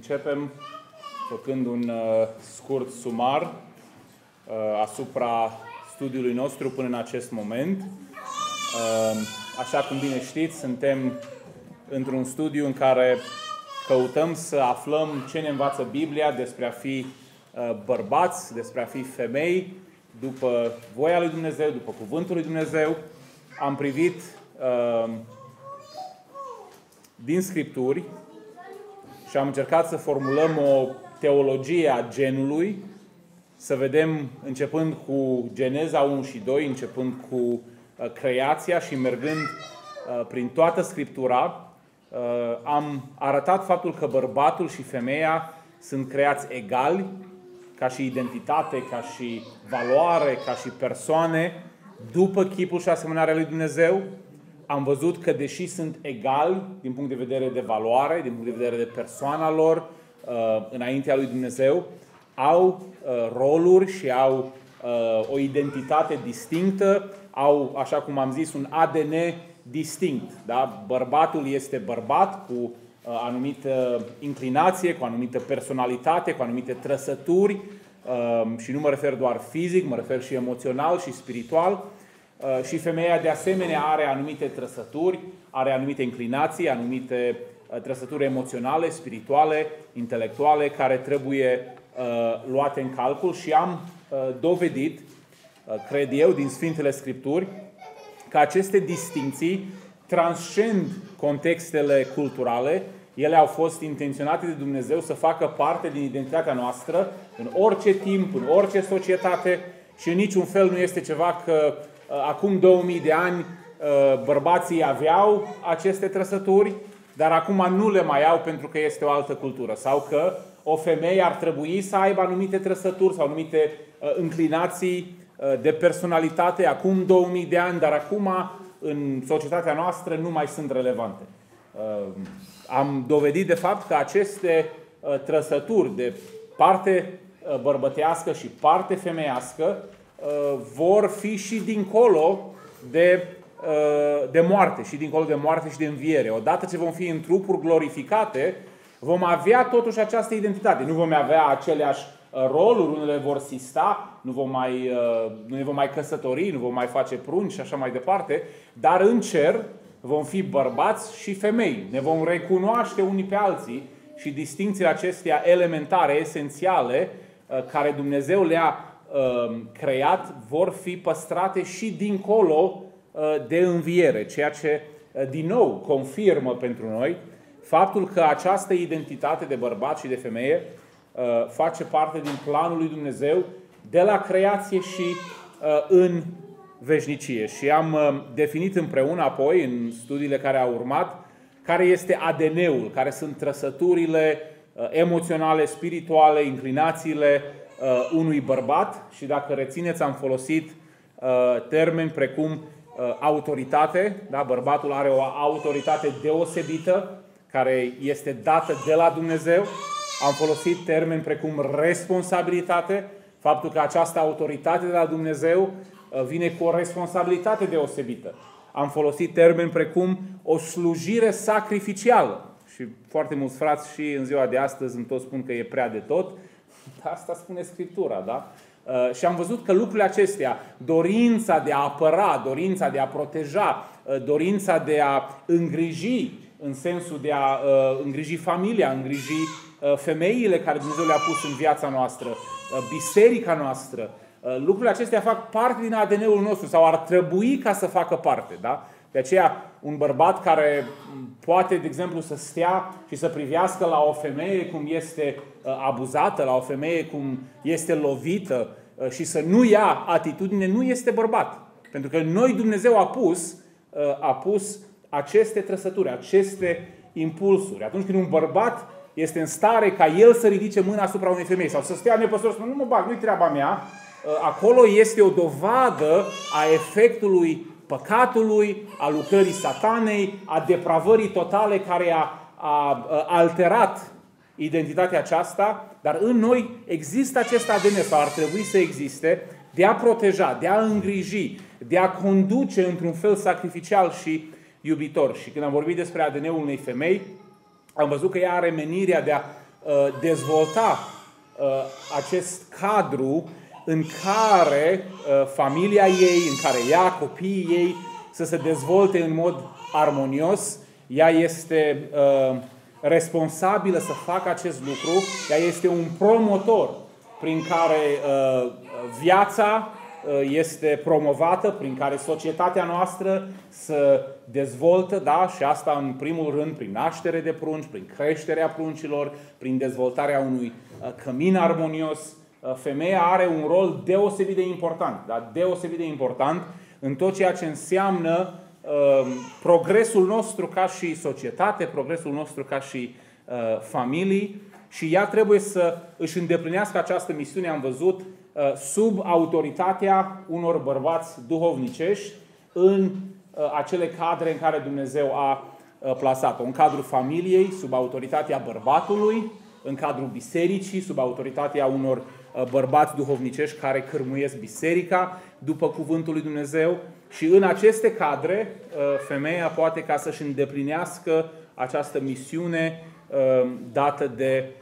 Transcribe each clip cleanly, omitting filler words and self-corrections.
Începem făcând un scurt sumar asupra studiului nostru până în acest moment. Așa cum bine știți, suntem într-un studiu în care căutăm să aflăm ce ne învață Biblia despre a fi bărbați, despre a fi femei, după voia lui Dumnezeu, după cuvântul lui Dumnezeu. Am privit din Scripturi și am încercat să formulăm o teologie a genului, să vedem, începând cu Geneza 1 și 2, începând cu creația și mergând prin toată Scriptura, am arătat faptul că bărbatul și femeia sunt creați egali, ca și identitate, ca și valoare, ca și persoane, după chipul și asemănarea lui Dumnezeu. Am văzut că, deși sunt egali din punct de vedere de valoare, din punct de vedere de persoana lor, înaintea lui Dumnezeu, au roluri și au o identitate distinctă, au, așa cum am zis, un ADN distinct. Da? Bărbatul este bărbat cu anumită inclinație, cu anumită personalitate, cu anumite trăsături, și nu mă refer doar fizic, mă refer și emoțional și spiritual. Și femeia de asemenea are anumite trăsături, are anumite inclinații, anumite trăsături emoționale, spirituale, intelectuale, care trebuie luate în calcul. Și am dovedit, cred eu, din Sfintele Scripturi, că aceste distincții transcend contextele culturale. Ele au fost intenționate de Dumnezeu să facă parte din identitatea noastră în orice timp, în orice societate, și în niciun fel nu este ceva că acum 2000 de ani bărbații aveau aceste trăsături, dar acum nu le mai au pentru că este o altă cultură. Sau că o femeie ar trebui să aibă anumite trăsături sau anumite inclinații de personalitate acum 2000 de ani, dar acum în societatea noastră nu mai sunt relevante. Am dovedit de fapt că aceste trăsături de parte bărbătească și parte femeiască vor fi și dincolo de moarte, și dincolo de moarte și de înviere. Odată ce vom fi în trupuri glorificate, vom avea totuși această identitate. Nu vom avea aceleași roluri, unele vor sista, nu ne vom mai căsători, nu vom mai face prunci și așa mai departe, dar în cer vom fi bărbați și femei. Ne vom recunoaște unii pe alții și distincțiile acestea elementare, esențiale, care Dumnezeu le-a creat, vor fi păstrate și dincolo de înviere, ceea ce din nou confirmă pentru noi faptul că această identitate de bărbat și de femeie face parte din planul lui Dumnezeu de la creație și în veșnicie. Și am definit împreună apoi, în studiile care au urmat, care este ADN-ul, care sunt trăsăturile emoționale, spirituale, inclinațiile unui bărbat. Și dacă rețineți, am folosit termeni precum autoritate. Da? Bărbatul are o autoritate deosebită care este dată de la Dumnezeu. Am folosit termeni precum responsabilitate, faptul că această autoritate de la Dumnezeu vine cu o responsabilitate deosebită. Am folosit termeni precum o slujire sacrificială. Și foarte mulți frați și în ziua de astăzi îmi tot spun că e prea de tot. Asta spune Scriptura, da? Și am văzut că lucrurile acestea, dorința de a apăra, dorința de a proteja, dorința de a îngriji, în sensul de a îngriji familia, îngriji femeile care Dumnezeu le-a pus în viața noastră, biserica noastră, lucrurile acestea fac parte din ADN-ul nostru sau ar trebui ca să facă parte. Da? De aceea, un bărbat care poate, de exemplu, să stea și să privească la o femeie cum este abuzată, la o femeie cum este lovită și să nu ia atitudine, nu este bărbat. Pentru că noi Dumnezeu a pus aceste trăsături, aceste impulsuri. Atunci când un bărbat este în stare ca el să ridice mâna asupra unei femei sau să stea nepăsător, să spună, nu mă bag, nu-i treaba mea, acolo este o dovadă a efectului păcatului, a lucrării satanei, a depravării totale care a alterat identitatea aceasta, dar în noi există acest ADN, sau ar trebui să existe, de a proteja, de a îngriji, de a conduce într-un fel sacrificial și iubitor. Și când am vorbit despre ADN-ul unei femei, am văzut că ea are menirea de a dezvolta acest cadru în care familia ei, în care ea, copiii ei, să se dezvolte în mod armonios. Ea este responsabilă să facă acest lucru. Ea este un promotor prin care viața este promovată, prin care societatea noastră se dezvoltă, da? Și asta în primul rând prin naștere de prunci, prin creșterea pruncilor, prin dezvoltarea unui cămin armonios. Femeia are un rol deosebit de important, da? Deosebit de important în tot ceea ce înseamnă progresul nostru ca și societate, progresul nostru ca și familii, și ea trebuie să își îndeplinească această misiune, am văzut, sub autoritatea unor bărbați duhovnicești în acele cadre în care Dumnezeu a plasat-o. În cadrul familiei, sub autoritatea bărbatului, în cadrul bisericii, sub autoritatea unor bărbați duhovnicești care cârmuiesc biserica după cuvântul lui Dumnezeu. Și în aceste cadre, femeia poate ca să-și îndeplinească această misiune dată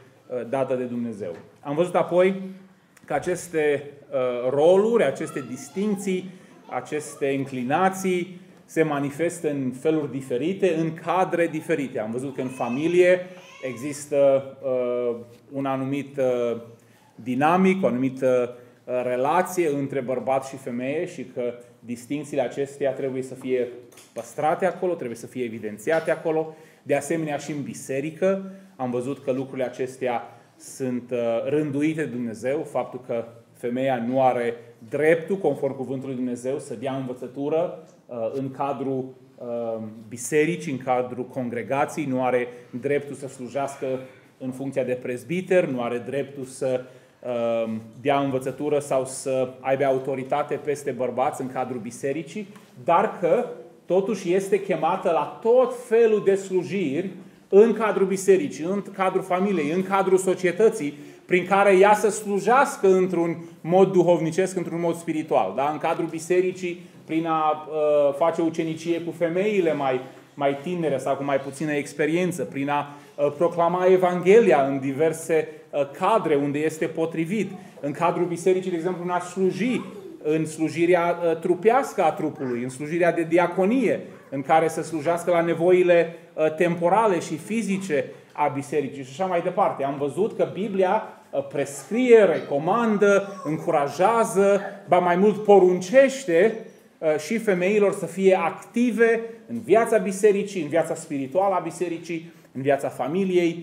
de Dumnezeu. Am văzut apoi că aceste roluri, aceste distincții, aceste inclinații se manifestă în feluri diferite, în cadre diferite. Am văzut că în familie există un anumit dinamic, o anumită relație între bărbat și femeie și că distincțiile acestea trebuie să fie păstrate acolo, trebuie să fie evidențiate acolo. De asemenea și în biserică am văzut că lucrurile acestea sunt rânduite de Dumnezeu, faptul că femeia nu are dreptul, conform cuvântului Dumnezeu, să dea învățătură în cadrul bisericii, în cadrul congregației, nu are dreptul să slujească în funcția de prezbiter, nu are dreptul să dea învățătură sau să aibă autoritate peste bărbați în cadrul bisericii, dar că totuși este chemată la tot felul de slujiri în cadrul bisericii, în cadrul familiei, în cadrul societății, prin care ea să slujească într-un mod duhovnicesc, într-un mod spiritual. Da? În cadrul bisericii, prin a face ucenicie cu femeile mai tinere sau cu mai puțină experiență, prin a proclama Evanghelia în diverse cadre unde este potrivit. În cadrul bisericii, de exemplu, în a sluji, în slujirea trupească a trupului, în slujirea de diaconie, în care să slujească la nevoile temporale și fizice a bisericii și așa mai departe. Am văzut că Biblia prescrie, recomandă, încurajează, ba mai mult poruncește și femeilor să fie active în viața bisericii, în viața spirituală a bisericii, în viața familiei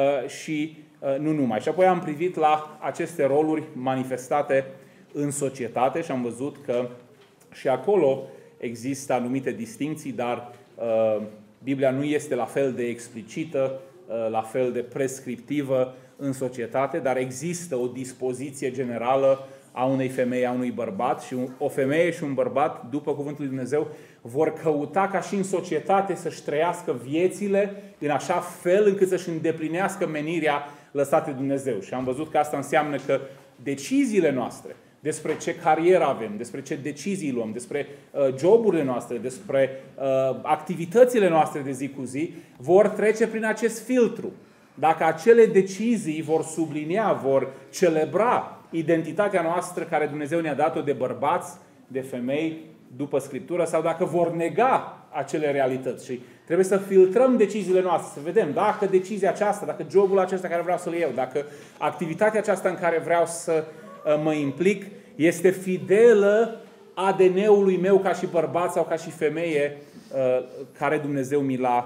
și nu numai. Și apoi am privit la aceste roluri manifestate în societate și am văzut că și acolo există anumite distincții, dar Biblia nu este la fel de explicită, la fel de prescriptivă în societate, dar există o dispoziție generală a unei femei, a unui bărbat, și o femeie și un bărbat, după cuvântul lui Dumnezeu, vor căuta ca și în societate să-și trăiască viețile în așa fel încât să-și îndeplinească menirea lăsată de Dumnezeu. Și am văzut că asta înseamnă că deciziile noastre despre ce carieră avem, despre ce decizii luăm, despre joburile noastre, despre activitățile noastre de zi cu zi, vor trece prin acest filtru. Dacă acele decizii vor sublinia, vor celebra identitatea noastră care Dumnezeu ne-a dat-o de bărbați, de femei, după Scriptură, sau dacă vor nega acele realități. Și trebuie să filtrăm deciziile noastre, să vedem dacă decizia aceasta, dacă jobul acesta care vreau să-l iau, dacă activitatea aceasta în care vreau să mă implic este fidelă ADN-ului meu ca și bărbat sau ca și femeie care Dumnezeu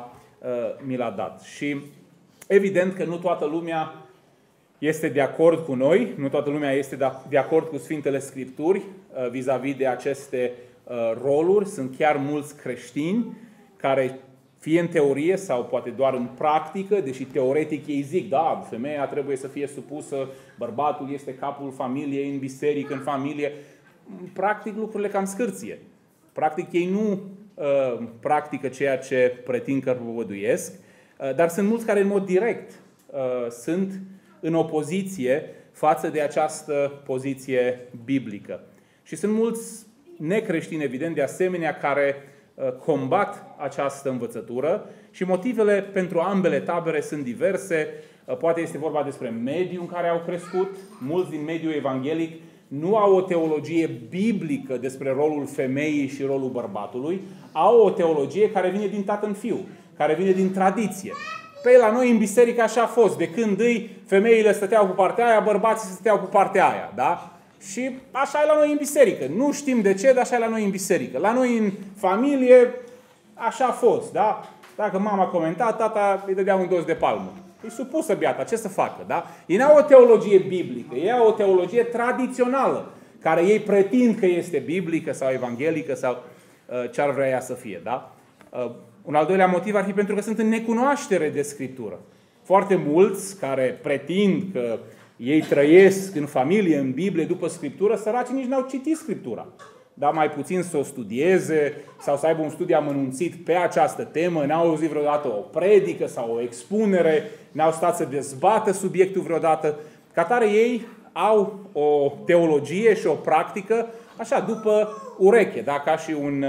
mi l-a dat. Și evident că nu toată lumea este de acord cu noi, nu toată lumea este de acord cu Sfintele Scripturi vis-a-vis de aceste roluri. Sunt chiar mulți creștini care, fie în teorie sau poate doar în practică, deși teoretic ei zic, da, femeia trebuie să fie supusă, bărbatul este capul familiei în biserică, în familie. Practic lucrurile cam scârție. Practic ei nu practică ceea ce pretind că propovăduiesc, dar sunt mulți care în mod direct sunt în opoziție față de această poziție biblică. Și sunt mulți necreștini, evident, de asemenea, care combat această învățătură și motivele pentru ambele tabere sunt diverse. poate este vorba despre mediul în care au crescut. Mulți din mediul evanghelic nu au o teologie biblică despre rolul femeii și rolul bărbatului, au o teologie care vine din tată în fiu, care vine din tradiție. Păi la noi în biserică așa a fost. De când femeile stăteau cu partea aia, bărbații stăteau cu partea aia. Da? Și așa e la noi în biserică. Nu știm de ce, dar așa e la noi în biserică. La noi în familie așa a fost. Da? Dacă mama comenta, tata îi dădea un dos de palmă. E supusă beata, ce să facă? Da? Ei n-au o teologie biblică, ei au o teologie tradițională, care ei pretind că este biblică sau evanghelică sau ce ar vrea ea să fie. Da? Un al doilea motiv ar fi pentru că sunt în necunoaștere de Scriptură. Foarte mulți care pretind că ei trăiesc în familie, în Biblie, după Scriptură, săracii nici n-au citit Scriptura. Dar mai puțin să o studieze sau să aibă un studiu amănunțit pe această temă, n-au auzit vreodată o predică sau o expunere, n-au stat să dezbată subiectul vreodată. Ca tare ei au o teologie și o practică așa, după ureche, da? Ca și un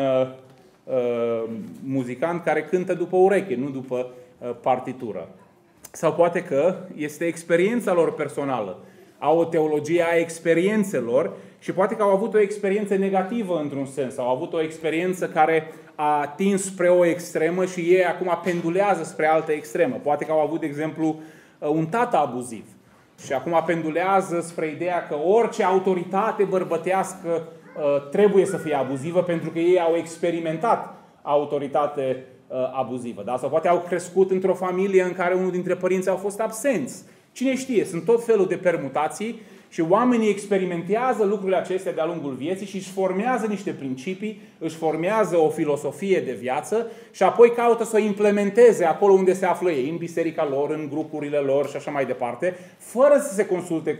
muzicant care cântă după ureche, nu după partitură. Sau poate că este experiența lor personală. Au o teologie a experiențelor și poate că au avut o experiență negativă într-un sens. Au avut o experiență care a atins spre o extremă și ei acum pendulează spre altă extremă. Poate că au avut, de exemplu, un tată abuziv și acum pendulează spre ideea că orice autoritate bărbătească trebuie să fie abuzivă pentru că ei au experimentat autoritate abuzivă. Da? Sau poate au crescut într-o familie în care unul dintre părinți au fost absenți. Cine știe, sunt tot felul de permutații și oamenii experimentează lucrurile acestea de-a lungul vieții și își formează niște principii, își formează o filosofie de viață și apoi caută să o implementeze acolo unde se află ei, în biserica lor, în grupurile lor și așa mai departe, fără să se consulte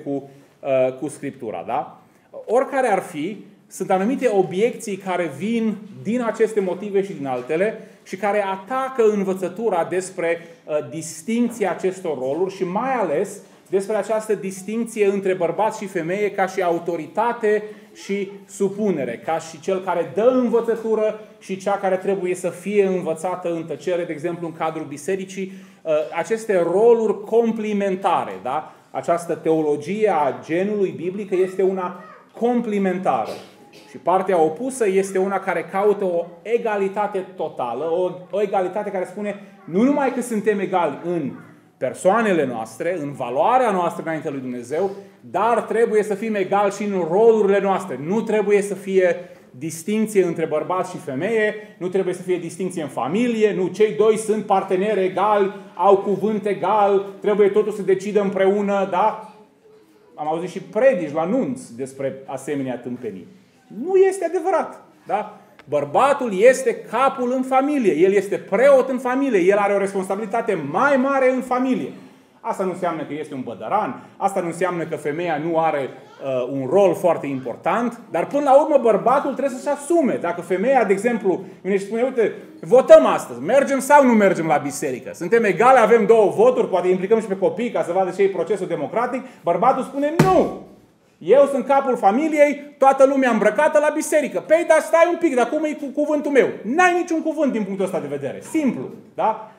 cu Scriptura. Da? Oricare ar fi, sunt anumite obiecții care vin din aceste motive și din altele și care atacă învățătura despre distincția acestor roluri și mai ales despre această distincție între bărbat și femeie ca și autoritate și supunere, ca și cel care dă învățătură și cea care trebuie să fie învățată în tăcere, de exemplu în cadrul bisericii, aceste roluri complementare. Da? Această teologie a genului biblic este una complementară. Și partea opusă este una care caută o egalitate totală, o egalitate care spune nu numai că suntem egali în persoanele noastre, în valoarea noastră înainte lui Dumnezeu, dar trebuie să fim egali și în rolurile noastre. Nu trebuie să fie distinție între bărbat și femeie, nu trebuie să fie distinție în familie, nu, cei doi sunt parteneri egali, au cuvânt egal, trebuie totul să decidă împreună, da? Am auzit și predici la nunți despre asemenea tâmpenii. Nu este adevărat. Da? Bărbatul este capul în familie. El este preot în familie. El are o responsabilitate mai mare în familie. Asta nu înseamnă că este un bădăran. Asta nu înseamnă că femeia nu are un rol foarte important. Dar până la urmă bărbatul trebuie să-și asume. Dacă femeia, de exemplu, vine și spune, uite, votăm astăzi. Mergem sau nu mergem la biserică? Suntem egale, avem două voturi, poate implicăm și pe copii ca să vadă ce e procesul democratic. Bărbatul spune, nu! Eu sunt capul familiei, toată lumea îmbrăcată la biserică. Păi, dar stai un pic, dar cum e cu cuvântul meu? N-ai niciun cuvânt din punctul ăsta de vedere. Simplu. Da?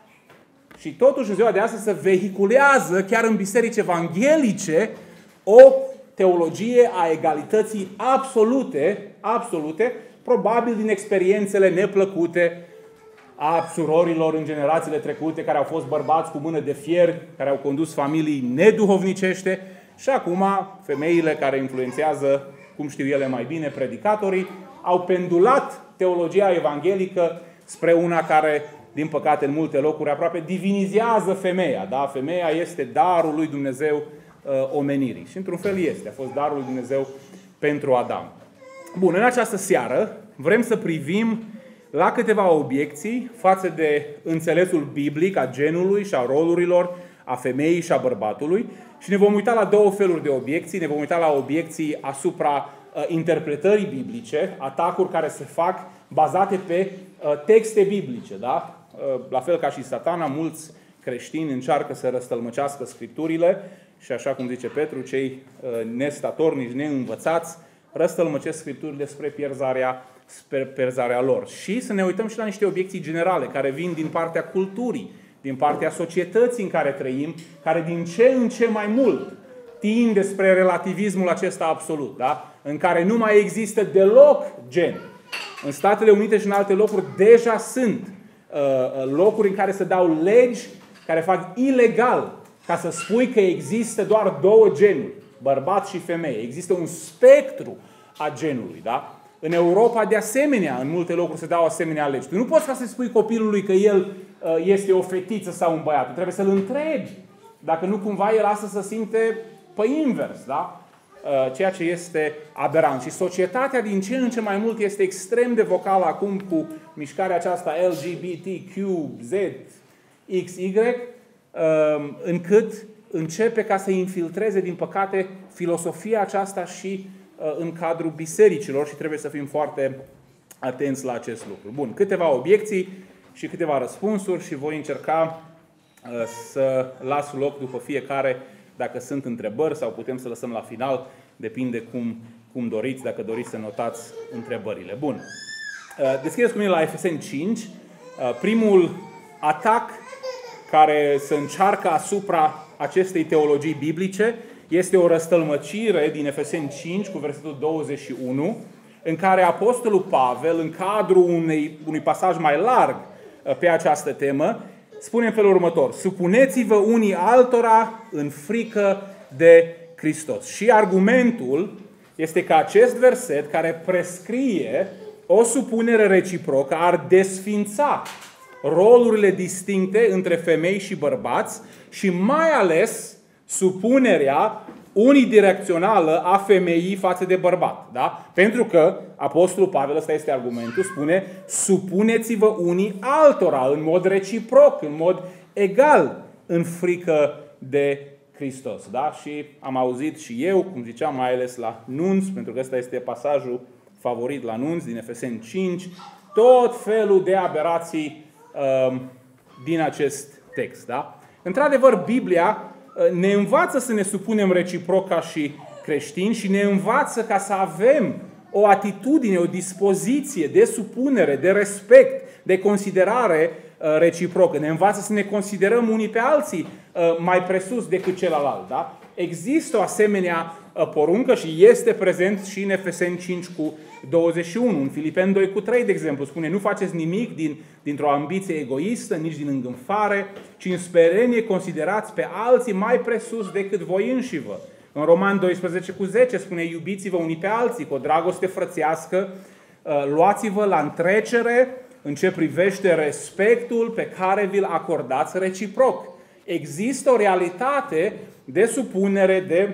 Și totuși în ziua de astăzi se vehiculează chiar în biserici evanghelice o teologie a egalității absolute, probabil din experiențele neplăcute a surorilor în generațiile trecute, care au fost bărbați cu mână de fier, care au condus familii neduhovnicește. Și acum, femeile care influențează, cum știu ele mai bine, predicatorii, au pendulat teologia evanghelică spre una care, din păcate, în multe locuri aproape divinizează femeia. Da? Femeia este darul lui Dumnezeu omenirii. Și într-un fel este. A fost darul lui Dumnezeu pentru Adam. Bun, în această seară vrem să privim la câteva obiecții față de înțelesul biblic a genului și a rolurilor, a femeii și a bărbatului. Și ne vom uita la două feluri de obiecții. Ne vom uita la obiecții asupra interpretării biblice, atacuri care se fac bazate pe texte biblice. Da? La fel ca și Satana, mulți creștini încearcă să răstălmăcească Scripturile și așa cum zice Petru, cei nestatornici, neînvățați, răstălmăcesc Scripturile spre pierzarea lor. Și să ne uităm și la niște obiecții generale care vin din partea culturii din partea societății în care trăim, care din ce în ce mai mult tinde spre relativismul acesta absolut, da? În care nu mai există deloc gen. În Statele Unite și în alte locuri deja sunt locuri în care se dau legi care fac ilegal ca să spui că există doar două genuri, bărbat și femeie. Există un spectru a genului, da? În Europa, de asemenea, în multe locuri se dau asemenea legi. Tu nu poți ca să spui copilului că el este o fetiță sau un băiat. Tu trebuie să-l întrebi dacă nu cumva el astăzi se simte pe invers, da? Ceea ce este aberant. Și societatea din ce în ce mai mult este extrem de vocală acum cu mișcarea aceasta LGBTQZ, XY, încât începe ca să infiltreze, din păcate, filosofia aceasta și în cadrul bisericilor și trebuie să fim foarte atenți la acest lucru. Bun, câteva obiecții și câteva răspunsuri și voi încerca să las loc după fiecare dacă sunt întrebări sau putem să lăsăm la final, depinde cum doriți, dacă doriți să notați întrebările. Bun, deschideți cu mine la Efeseni 5, primul atac care se încearcă asupra acestei teologii biblice este o răstălmăcire din Efeseni 5 cu versetul 21, în care Apostolul Pavel, în cadrul unui pasaj mai larg pe această temă, spune în felul următor: supuneți-vă unii altora în frică de Hristos. Și argumentul este că acest verset care prescrie o supunere reciprocă ar desfința rolurile distincte între femei și bărbați și mai ales supunerea unidirecțională a femeii față de bărbat. Da? Pentru că Apostolul Pavel, ăsta este argumentul, spune supuneți-vă unii altora în mod reciproc, în mod egal, în frică de Hristos. Da? Și am auzit și eu, cum ziceam, mai ales la nunți, pentru că ăsta este pasajul favorit la nunți din Efeseni 5, tot felul de aberații din acest text. Da? Într-adevăr, Biblia ne învață să ne supunem reciproc ca și creștini și ne învață ca să avem o atitudine, o dispoziție de supunere, de respect, de considerare reciprocă. Ne învață să ne considerăm unii pe alții mai presus decât celălalt. Da? Există o asemenea poruncă și este prezent și în Efeseni 5 cu 21. În Filipeni 2 cu 3, de exemplu, spune: nu faceți nimic dintr-o ambiție egoistă, nici din îngânfare, ci în sperenie considerați pe alții mai presus decât voi înșivă. În Roman 12 cu 10 spune: iubiți-vă unii pe alții cu o dragoste frățească, luați-vă la întrecere în ce privește respectul pe care vi-l acordați reciproc. Există o realitate de supunere, de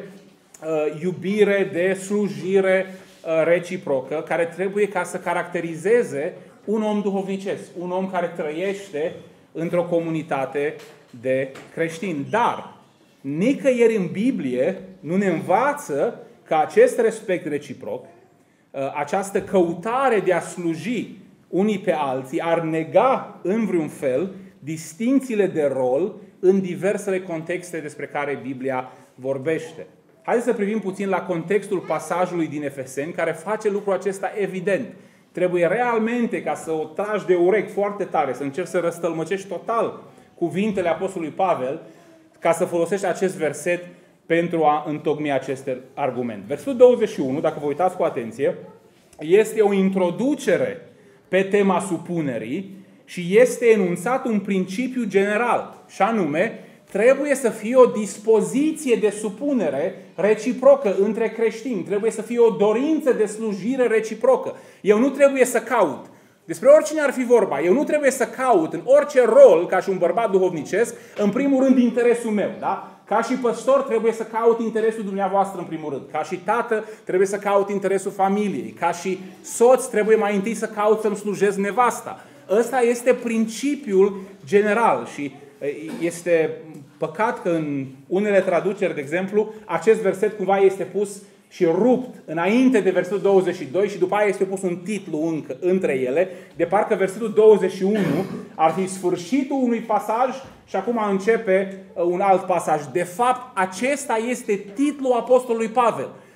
iubire, de slujire reciprocă, care trebuie ca să caracterizeze un om duhovnicesc, un om care trăiește într-o comunitate de creștini. Dar nicăieri în Biblie nu ne învață că acest respect reciproc, această căutare de a sluji unii pe alții, ar nega în vreun fel distincțiile de rol în diversele contexte despre care Biblia vorbește. Haideți să privim puțin la contextul pasajului din Efeseni, care face lucrul acesta evident. Trebuie realmente, ca să o tragi de urechi foarte tare, să încerci să răstălmăcești total cuvintele Apostolului Pavel, ca să folosești acest verset pentru a întocmi acest argument. Versetul 21, dacă vă uitați cu atenție, este o introducere pe tema supunerii și este enunțat un principiu general, și anume, trebuie să fie o dispoziție de supunere reciprocă între creștini. Trebuie să fie o dorință de slujire reciprocă. Eu nu trebuie să caut. Despre oricine ar fi vorba, eu nu trebuie să caut în orice rol, ca și un bărbat duhovnicesc, în primul rând interesul meu. Da? Ca și păstor trebuie să caut interesul dumneavoastră în primul rând. Ca și tată trebuie să caut interesul familiei. Ca și soț trebuie mai întâi să caut să-mi slujesc nevasta. Ăsta este principiul general și este păcat că în unele traduceri, de exemplu, acest verset cumva este pus și rupt înainte de versetul 22 și după aia este pus un titlu între ele, de parcă versetul 21 ar fi sfârșitul unui pasaj și acum începe un alt pasaj. De fapt, acesta este titlul Apostolului Pavel.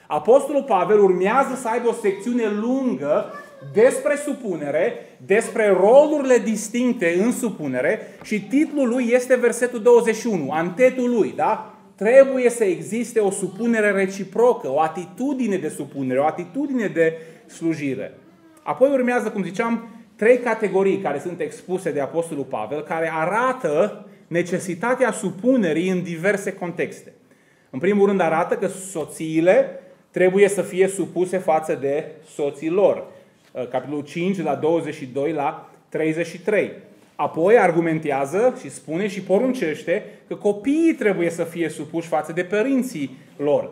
Apostolul Pavel urmează să aibă o secțiune lungă despre supunere, despre rolurile distincte în supunere și titlul lui este versetul 21, antetul lui, da? Trebuie să existe o supunere reciprocă, o atitudine de supunere, o atitudine de slujire. Apoi urmează, cum ziceam, 3 categorii care sunt expuse de Apostolul Pavel, care arată necesitatea supunerii în diverse contexte. În primul rând arată că soțiile trebuie să fie supuse față de soții lor. Capitolul 5, la 22 la 33. Apoi argumentează și spune și poruncește că copiii trebuie să fie supuși față de părinții lor.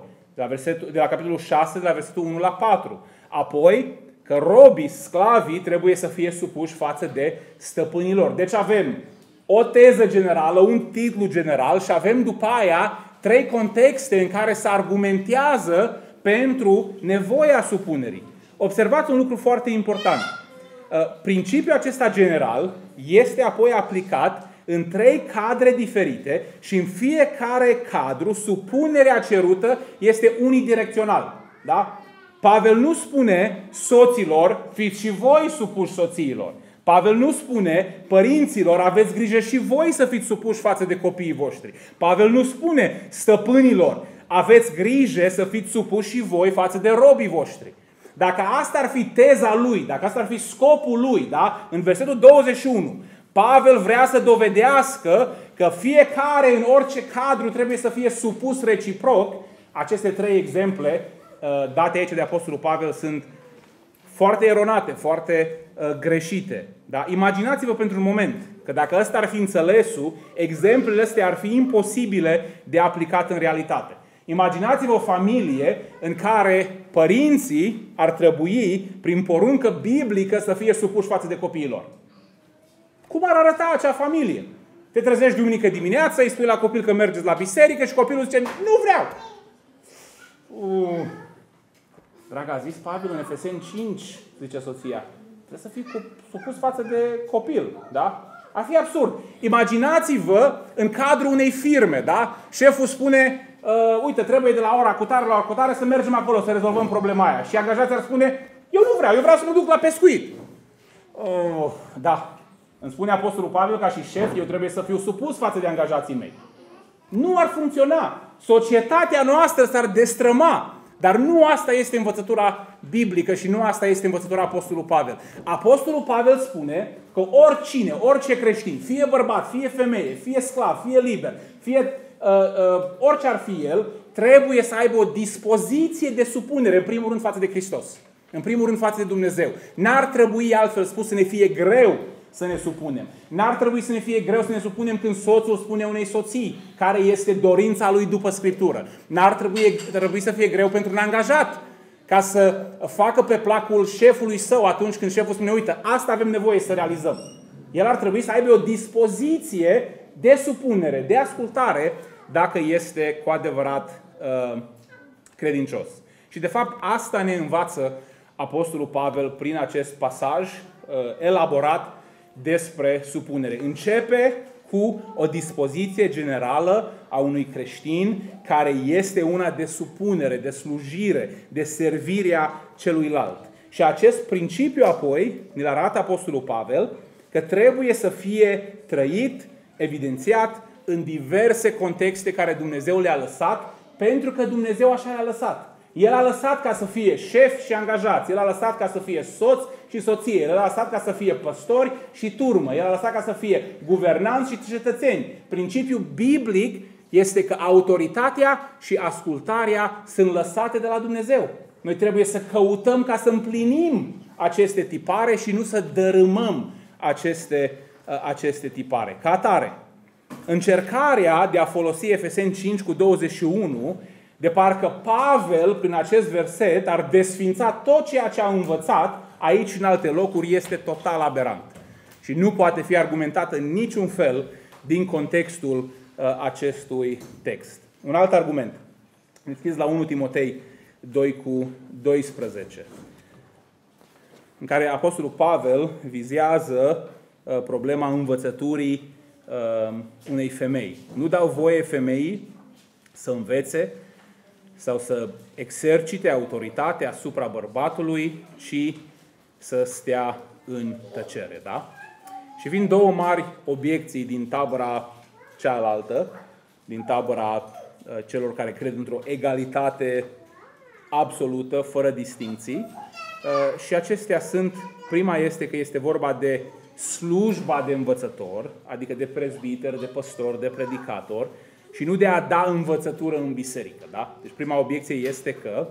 De la capitolul 6, de la versetul 1 la 4. Apoi că robii, sclavii, trebuie să fie supuși față de stăpânii lor. Deci avem o teză generală, un titlu general și avem după aia 3 contexte în care se argumentează pentru nevoia supunerii. Observați un lucru foarte important. Principiul acesta general este apoi aplicat în 3 cadre diferite și în fiecare cadru supunerea cerută este unidirecțională. Da? Pavel nu spune soților, fiți și voi supuși soțiilor. Pavel nu spune părinților, aveți grijă și voi să fiți supuși față de copiii voștri. Pavel nu spune stăpânilor, aveți grijă să fiți supuși și voi față de robii voștri. Dacă asta ar fi teza lui, dacă asta ar fi scopul lui, da? În versetul 21, Pavel vrea să dovedească că fiecare în orice cadru trebuie să fie supus reciproc. Aceste 3 exemple date aici de Apostolul Pavel sunt foarte eronate, foarte greșite. Da? Imaginați-vă pentru un moment că dacă ăsta ar fi înțelesul, exemplele astea ar fi imposibile de aplicat în realitate. Imaginați-vă o familie în care părinții ar trebui, prin poruncă biblică, să fie supuși față de copiilor. Cum ar arăta acea familie? Te trezești duminică dimineața, îi spui la copil că mergeți la biserică și copilul zice, nu vreau. Dragă, a zis Pavel în Efeseni 5, zice soția, trebuie să fii supus față de copil, da? Ar fi absurd. Imaginați-vă în cadrul unei firme, da? Șeful spune, uite, trebuie de la ora cutare la ora cutare să mergem acolo să rezolvăm problema aia. Și angajații ar spune, eu nu vreau să mă duc la pescuit. Da. Îmi spune Apostolul Pavel, ca și șef, eu trebuie să fiu supus față de angajații mei. Nu ar funcționa. Societatea noastră s-ar destrăma. Dar nu asta este învățătura biblică și nu asta este învățătura Apostolului Pavel. Apostolul Pavel spune că oricine, orice creștin, fie bărbat, fie femeie, fie sclav, fie liber, fie orice ar fi el, trebuie să aibă o dispoziție de supunere, în primul rând față de Hristos. În primul rând față de Dumnezeu. N-ar trebui, altfel spus, să ne fie greu să ne supunem. N-ar trebui să ne fie greu să ne supunem când soțul spune unei soții care este dorința lui după Scriptură. N-ar trebui să fie greu pentru un angajat ca să facă pe placul șefului său atunci când șeful spune, uite, asta avem nevoie să realizăm. El ar trebui să aibă o dispoziție de supunere, de ascultare, dacă este cu adevărat credincios. Și de fapt asta ne învață Apostolul Pavel prin acest pasaj elaborat despre supunere. Începe cu o dispoziție generală a unui creștin care este una de supunere, de slujire, de servirea celuilalt. Și acest principiu apoi ne-l arată Apostolul Pavel că trebuie să fie trăit, evidențiat în diverse contexte care Dumnezeu le-a lăsat, pentru că Dumnezeu așa le-a lăsat. El a lăsat ca să fie șef și angajați. El a lăsat ca să fie soț și soție. El a lăsat ca să fie păstori și turmă. El a lăsat ca să fie guvernanți și cetățeni. Principiul biblic este că autoritatea și ascultarea sunt lăsate de la Dumnezeu. Noi trebuie să căutăm ca să împlinim aceste tipare și nu să dărâmăm aceste tipare. Ca atare, încercarea de a folosi Efeseni 5 cu 21, de parcă Pavel, prin acest verset, ar desfința tot ceea ce a învățat aici și în alte locuri, este total aberant. Și nu poate fi argumentat în niciun fel din contextul acestui text. Un alt argument. Deschideți la 1 Timotei 2 cu 12, în care Apostolul Pavel vizează problema învățăturii unei femei. Nu dau voie femeii să învețe sau să exercite autoritate asupra bărbatului, ci să stea în tăcere. Da? Și vin două mari obiecții din tabăra cealaltă, din tabăra celor care cred într-o egalitate absolută, fără distinții. Și acestea sunt, prima este că este vorba de slujba de învățător, adică de prezbiter, de păstor, de predicator, și nu de a da învățătură în biserică. Da? Deci prima obiecție este că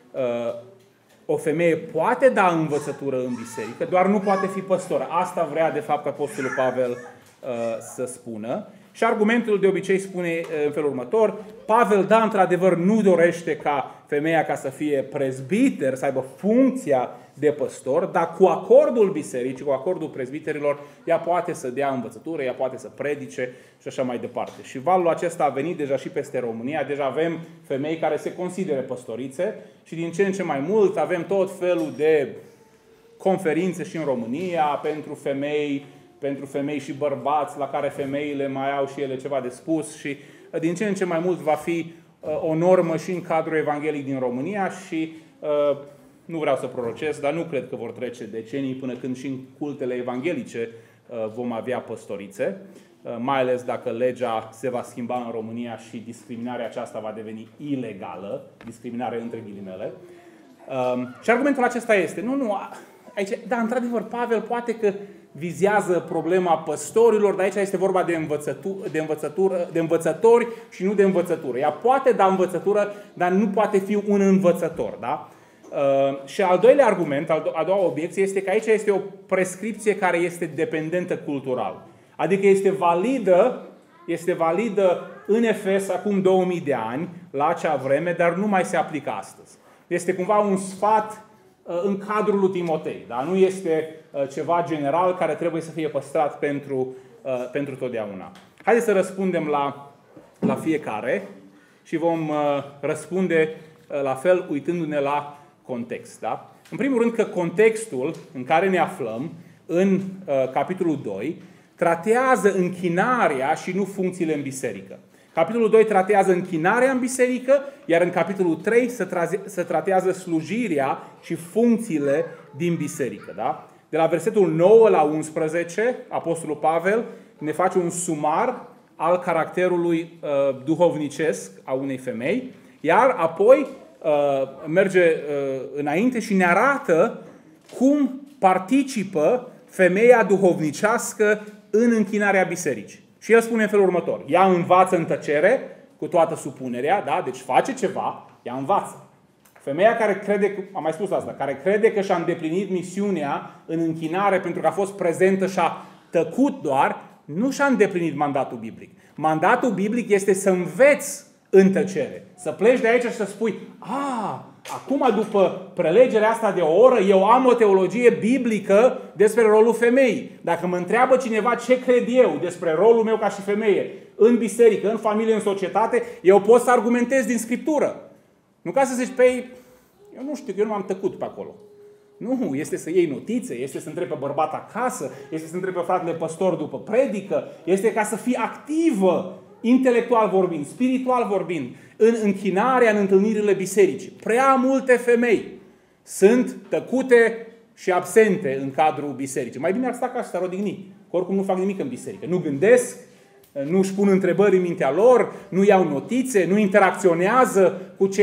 o femeie poate da învățătură în biserică, doar nu poate fi păstor. Asta vrea de fapt Apostolul Pavel să spună. Și argumentul de obicei spune în felul următor: Pavel, da, într-adevăr, nu dorește ca femeia ca să fie prezbiter, să aibă funcția de păstor, dar cu acordul bisericii, cu acordul prezbiterilor, ea poate să dea învățătură, ea poate să predice și așa mai departe. Și valul acesta a venit deja și peste România. Deja avem femei care se consideră păstorițe și din ce în ce mai mult avem tot felul de conferințe și în România pentru femei și bărbați, la care femeile mai au și ele ceva de spus, și din ce în ce mai mult va fi o normă și în cadrul evanghelic din România și nu vreau să prorocesc, dar nu cred că vor trece decenii până când și în cultele evanghelice vom avea păstorițe, mai ales dacă legea se va schimba în România și discriminarea aceasta va deveni ilegală, discriminare între ghilimele. Și argumentul acesta este, aici, da, într-adevăr, Pavel poate că vizează problema păstorilor, dar aici este vorba de învățători și nu de învățătură. Ea poate da învățătură, dar nu poate fi un învățător. Da? Și al doilea argument, a doua obiecție, este că aici este o prescripție care este dependentă cultural. Adică este validă în Efes acum 2000 de ani, la acea vreme, dar nu mai se aplică astăzi. Este cumva un sfat în cadrul lui Timotei. Da? Nu este ceva general care trebuie să fie păstrat pentru totdeauna. Haideți să răspundem la fiecare și vom răspunde la fel uitându-ne la context. Da? În primul rând că contextul în care ne aflăm în capitolul 2 tratează închinarea și nu funcțiile în biserică. Capitolul 2 tratează închinarea în biserică, iar în capitolul 3 se tratează slujirea și funcțiile din biserică. Da? De la versetul 9 la 11, Apostolul Pavel ne face un sumar al caracterului duhovnicesc a unei femei, iar apoi merge înainte și ne arată cum participă femeia duhovnicească în închinarea bisericii. Și el spune în felul următor: ea învață în tăcere cu toată supunerea, da? Deci face ceva, ea învață. Femeia care crede, am mai spus asta, care crede că și-a îndeplinit misiunea în închinare pentru că a fost prezentă și a tăcut doar, nu și-a îndeplinit mandatul biblic. Mandatul biblic este să înveți în tăcere. Să pleci de aici și să spui: acum după prelegerea asta de o oră, eu am o teologie biblică despre rolul femeii. Dacă mă întreabă cineva ce cred eu despre rolul meu ca și femeie în biserică, în familie, în societate, eu pot să argumentez din Scriptură. Nu ca să zici: eu nu știu, eu nu am tăcut pe acolo. Nu, este să iei notițe, este să întrebi pe bărbat acasă, este să întrebi pe fratele păstor după predică, este ca să fii activă, intelectual vorbind, spiritual vorbind, în închinarea, în întâlnirile bisericii. Prea multe femei sunt tăcute și absente în cadrul bisericii. Mai bine ar sta acasă, ar odihni, că oricum nu fac nimic în biserică. Nu gândesc, nu își pun întrebări în mintea lor, nu iau notițe, nu interacționează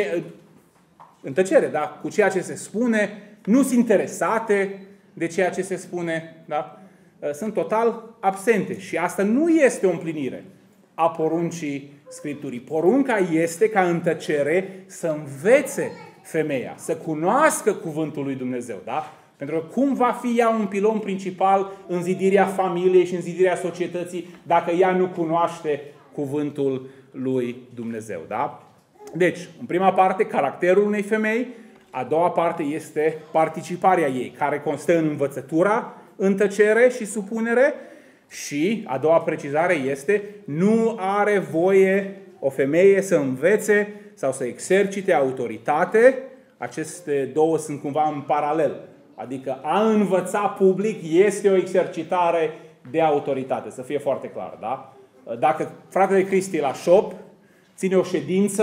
în tăcere, da? Cu ceea ce se spune, nu sunt interesate de ceea ce se spune, da? Sunt total absente. Și asta nu este o împlinire a poruncii Scripturii. Porunca este ca în tăcere să învețe femeia, să cunoască cuvântul lui Dumnezeu. Da? Pentru că cum va fi ea un pilon principal în zidirea familiei și în zidirea societății dacă ea nu cunoaște cuvântul lui Dumnezeu. Da? Deci, în prima parte, caracterul unei femei. A doua parte este participarea ei, care constă în învățătura, în tăcere și supunere. Și a doua precizare este: nu are voie o femeie să învețe sau să exercite autoritate. Aceste două sunt cumva în paralel. Adică a învăța public este o exercitare de autoritate. Să fie foarte clar, da? Dacă fratele Cristi la șop ține o ședință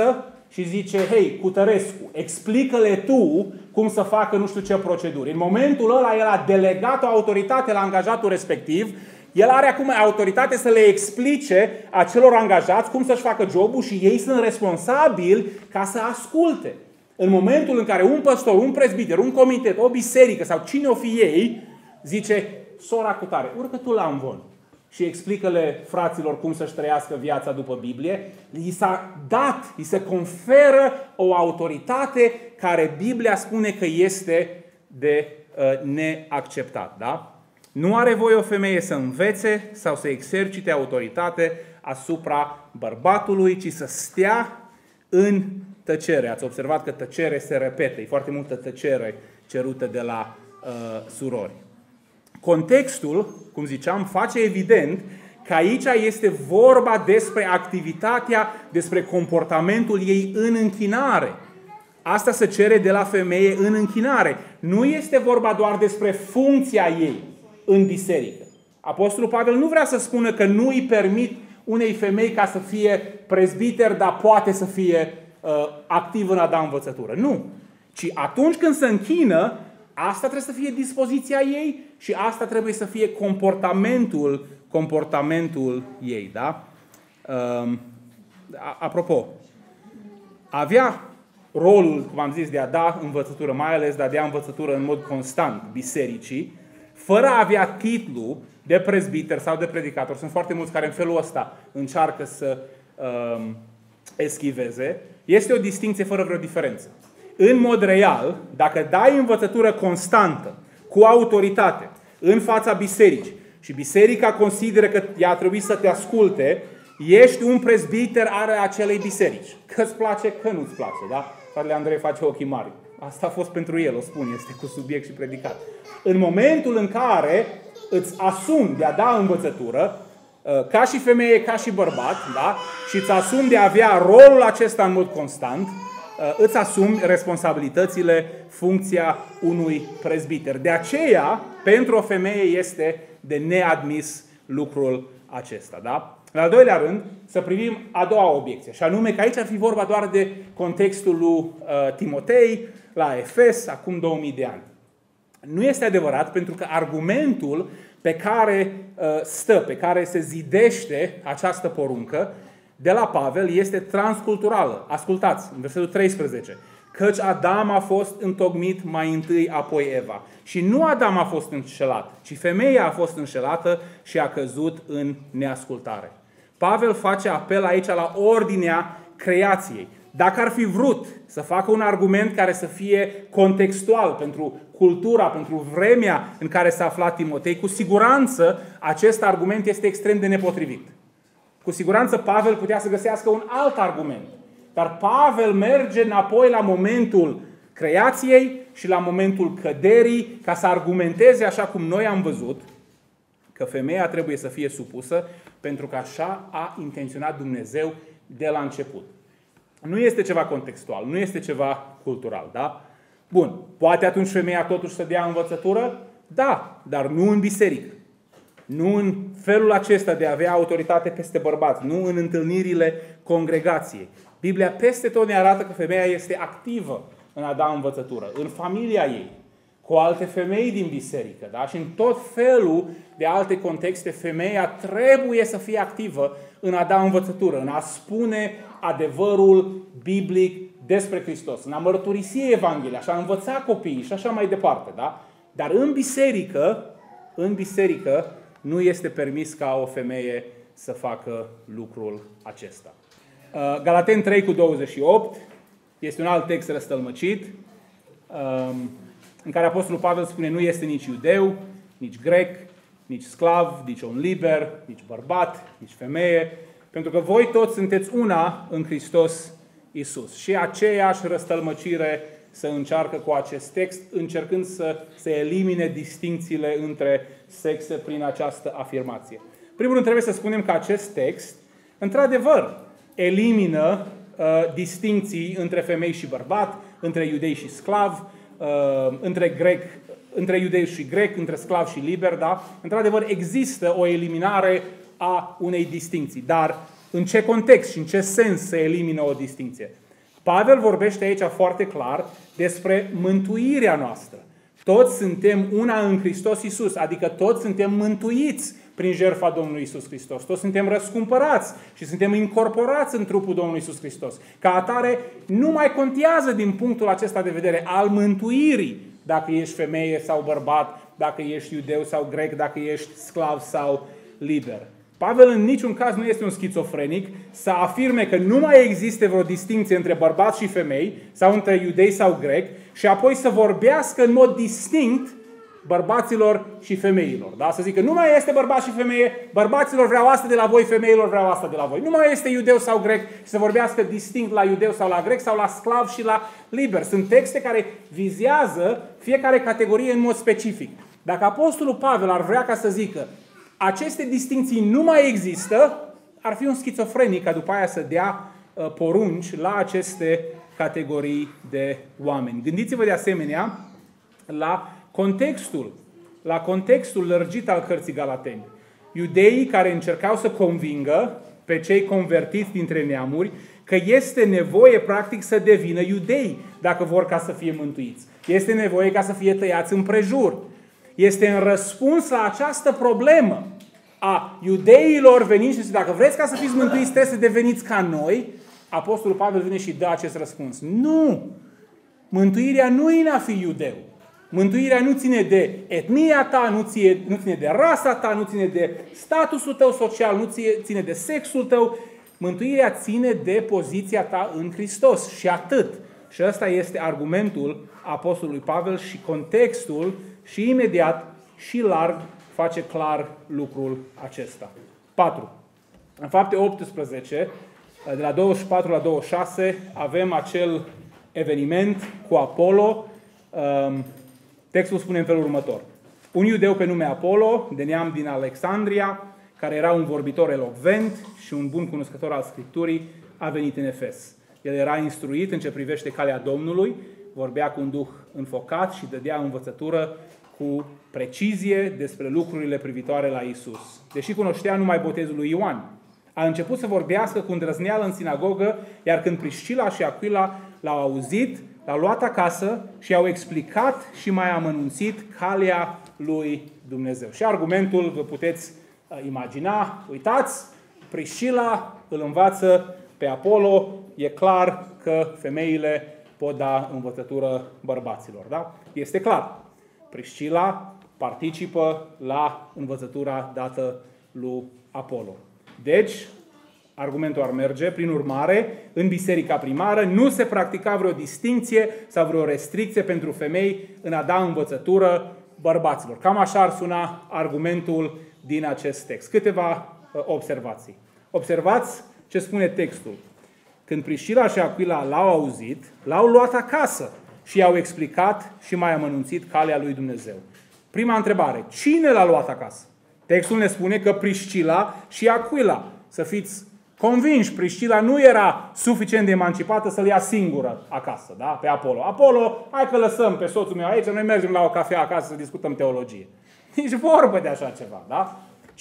și zice, hei, Cutărescu, explică-le tu cum să facă nu știu ce proceduri. În momentul ăla el a delegat o autoritate la angajatul respectiv, el are acum autoritate să le explice acelor angajați cum să-și facă jobul și ei sunt responsabili ca să asculte. În momentul în care un păstor, un prezbiter, un comitet, o biserică sau cine o fi ei, zice, sora cutare, urcă tu la amvon și explică-le fraților cum să-și trăiască viața după Biblie, li s-a dat, li se conferă o autoritate care Biblia spune că este de neacceptat. Da? Nu are voie o femeie să învețe sau să exercite autoritate asupra bărbatului, ci să stea în tăcere. Ați observat că tăcere se repetă. E foarte multă tăcere cerută de la surori. Contextul, cum ziceam, face evident că aici este vorba despre activitatea, despre comportamentul ei în închinare. Asta se cere de la femeie în închinare. Nu este vorba doar despre funcția ei în biserică. Apostolul Pavel nu vrea să spună că nu îi permit unei femei ca să fie prezbiter, dar poate să fie activ în a da învățătură. Nu. Ci atunci când se închină, asta trebuie să fie dispoziția ei și asta trebuie să fie comportamentul ei. Da? Apropo, avea rolul, cum am zis, de a da învățătură, mai ales de a da învățătură în mod constant bisericii, fără a avea titlu de prezbiter sau de predicator. Sunt foarte mulți care în felul ăsta încearcă să eschiveze. Este o distinție fără vreo diferență. În mod real, dacă dai învățătură constantă, cu autoritate, în fața bisericii și biserica consideră că ea trebuie să te asculte, ești un prezbiter ale acelei biserici. Că îți place, că nu-ți place. Da? Fratele Andrei face ochii mari. Asta a fost pentru el, o spun, este cu subiect și predicat. În momentul în care îți asumi de a da învățătură, ca și femeie, ca și bărbat, da? Și îți asumi de a avea rolul acesta în mod constant, îți asumi responsabilitățile, funcția unui prezbiter. De aceea, pentru o femeie este de neadmis lucrul acesta. Da? În al doilea rând, să privim a doua obiecție, și anume că aici ar fi vorba doar de contextul lui Timotei, la Efes, acum 2000 de ani. Nu este adevărat, pentru că argumentul pe care pe care se zidește această poruncă de la Pavel este transculturală. Ascultați, în versetul 13. Căci Adam a fost întocmit mai întâi, apoi Eva. Și nu Adam a fost înșelat, ci femeia a fost înșelată și a căzut în neascultare. Pavel face apel aici la ordinea creației. Dacă ar fi vrut să facă un argument care să fie contextual pentru cultura, pentru vremea în care s-a aflat Timotei, cu siguranță acest argument este extrem de nepotrivit. Cu siguranță Pavel putea să găsească un alt argument. Dar Pavel merge înapoi la momentul creației și la momentul căderii ca să argumenteze, așa cum noi am văzut, că femeia trebuie să fie supusă pentru că așa a intenționat Dumnezeu de la început. Nu este ceva contextual, nu este ceva cultural, da? Bun, poate atunci femeia totuși să dea învățătură? Da, dar nu în biserică. Nu în felul acesta de a avea autoritate peste bărbați, nu în întâlnirile congregației. Biblia peste tot ne arată că femeia este activă în a da învățătură, în familia ei, cu alte femei din biserică, da? Și în tot felul de alte contexte, femeia trebuie să fie activă în a da învățătură, în a spune adevărul biblic despre Hristos, în a mărturisi Evanghelia, așa a învăța copiii și așa mai departe, da? Dar în biserică nu este permis ca o femeie să facă lucrul acesta. Galateni 3:28 este un alt text răstălmăcit, în care Apostolul Pavel spune: nu este nici iudeu, nici grec, nici sclav, nici om liber, nici bărbat, nici femeie, pentru că voi toți sunteți una în Hristos Iisus. Și aceeași răstălmăcire se încearcă cu acest text, încercând să se elimine distincțiile între sexe prin această afirmație. În primul rând trebuie să spunem că acest text, într-adevăr, elimină distincții între femei și bărbat, între iudei și sclav, între iudei și grec, între sclav și liber, da? Într-adevăr, există o eliminare a unei distincții. Dar în ce context și în ce sens se elimină o distincție? Pavel vorbește aici foarte clar despre mântuirea noastră. Toți suntem una în Hristos Iisus, adică toți suntem mântuiți prin jertfa Domnului Iisus Hristos. Toți suntem răscumpărați și suntem incorporați în trupul Domnului Iisus Hristos. Ca atare, nu mai contează din punctul acesta de vedere al mântuirii, dacă ești femeie sau bărbat, dacă ești iudeu sau grec, dacă ești sclav sau liber. Pavel în niciun caz nu este un schizofrenic să afirme că nu mai există vreo distinție între bărbați și femei sau între iudei sau greci și apoi să vorbească în mod distinct bărbaților și femeilor. Da? Să zică, nu mai este bărbat și femeie, bărbaților vreau asta de la voi, femeilor vreau asta de la voi. Nu mai este iudeu sau grec și să vorbească distinct la iudeu sau la grec sau la sclav și la liber. Sunt texte care vizează fiecare categorie în mod specific. Dacă Apostolul Pavel ar vrea ca să zică aceste distinții nu mai există, ar fi un schizofrenic ca după aia să dea porunci la aceste categorii de oameni. Gândiți-vă de asemenea la contextul lărgit al cărții Galateni. Iudeii care încercau să convingă pe cei convertiți dintre neamuri că este nevoie practic să devină iudei dacă vor ca să fie mântuiți. Este nevoie ca să fie tăiați împrejur. Este în răspuns la această problemă a iudeilor venind și dacă vreți ca să fiți mântuiți, trebuie să deveniți ca noi. Apostolul Pavel vine și dă acest răspuns. Nu! Mântuirea nu e în a fi iudeu. Mântuirea nu ține de etnia ta, nu ține de rasa ta, nu ține de statusul tău social, nu ține de sexul tău. Mântuirea ține de poziția ta în Hristos și atât. Și ăsta este argumentul Apostolului Pavel și contextul și imediat și larg face clar lucrul acesta. 4. În Fapte 18, de la 24 la 26, avem acel eveniment cu Apollo. Textul spune în felul următor. Un iudeu pe nume Apollo, de neam din Alexandria, care era un vorbitor elocvent și un bun cunoscător al Scripturii, a venit în Efes. El era instruit în ce privește calea Domnului, vorbea cu un duh înfocat și dădea învățătură cu precizie despre lucrurile privitoare la Isus. Deși cunoștea numai botezul lui Ioan, a început să vorbească cu îndrăzneală în sinagogă, iar când Priscila și Aquila l-au auzit, l-au luat acasă și au explicat și mai amănunțit calea lui Dumnezeu. Și argumentul, vă puteți imagina, uitați, Priscila îl învață pe Apollo, e clar că femeile pot da învățătură bărbaților. Da? Este clar. Priscila participă la învățătura dată lui Apollo. Deci, argumentul ar merge, prin urmare, în biserica primară nu se practica vreo distinție sau vreo restricție pentru femei în a da învățătură bărbaților. Cam așa ar suna argumentul din acest text. Câteva observații. Observați ce spune textul. Când Priscila și Aquila l-au auzit, l-au luat acasă și i-au explicat și mai amănunțit calea lui Dumnezeu. Prima întrebare. Cine l-a luat acasă? Textul ne spune că Priscila și Aquila. Să fiți convinși, Priscila nu era suficient de emancipată să-l ia singură acasă, da? Pe Apollo. Apollo, hai că lăsăm pe soțul meu aici, noi mergem la o cafea acasă să discutăm teologie. Nici vorbă de așa ceva, da? Ci